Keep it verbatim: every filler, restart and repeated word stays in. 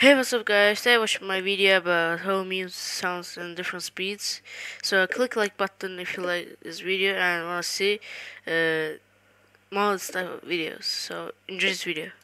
Hey, what's up guys? Today I watched my video about how music sounds in different speeds. So click like button if you like this video and wanna see uh more type of videos. So enjoy this video.